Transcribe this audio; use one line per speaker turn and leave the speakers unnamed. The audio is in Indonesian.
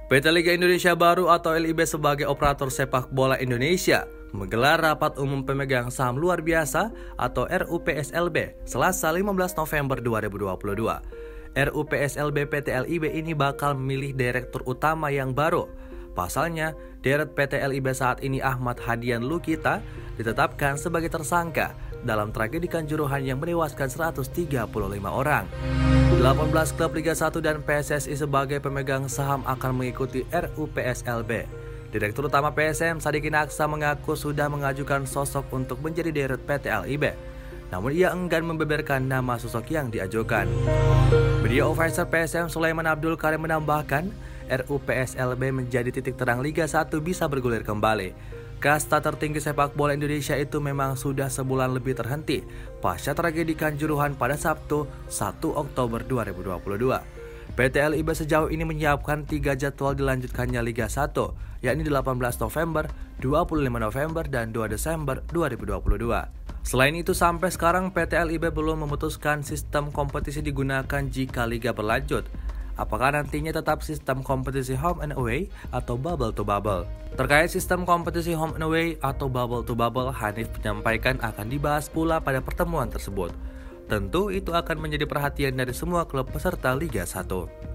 PT Liga Indonesia Baru atau LIB sebagai operator sepak bola Indonesia menggelar rapat umum pemegang saham luar biasa atau RUPSLB Selasa 15 November 2022. RUPSLB PT LIB ini bakal memilih direktur utama yang baru. Pasalnya, Dirut PT LIB saat ini Ahmad Hadian Lukita ditetapkan sebagai tersangka dalam tragedi Kanjuruhan yang menewaskan 135 orang. 18 klub Liga 1 dan PSSI sebagai pemegang saham akan mengikuti RUPSLB. Direktur utama PSM Sadikin Aksa mengaku sudah mengajukan sosok untuk menjadi Dirut PT LIB. Namun ia enggan membeberkan nama sosok yang diajukan. Media Officer PSM Sulaiman Abdul Karim menambahkan, RUPSLB menjadi titik terang Liga 1 bisa bergulir kembali. Kasta tertinggi sepak bola Indonesia itu memang sudah sebulan lebih terhenti pasca tragedi Kanjuruhan pada Sabtu 1 Oktober 2022. PT LIB sejauh ini menyiapkan 3 jadwal dilanjutkannya Liga 1, yakni 18 November, 25 November, dan 2 Desember 2022. Selain itu, sampai sekarang PT LIB belum memutuskan sistem kompetisi digunakan jika Liga berlanjut. Apakah nantinya tetap sistem kompetisi home and away atau bubble to bubble? Terkait sistem kompetisi home and away atau bubble to bubble, Hanif menyampaikan akan dibahas pula pada pertemuan tersebut. Tentu itu akan menjadi perhatian dari semua klub peserta Liga 1.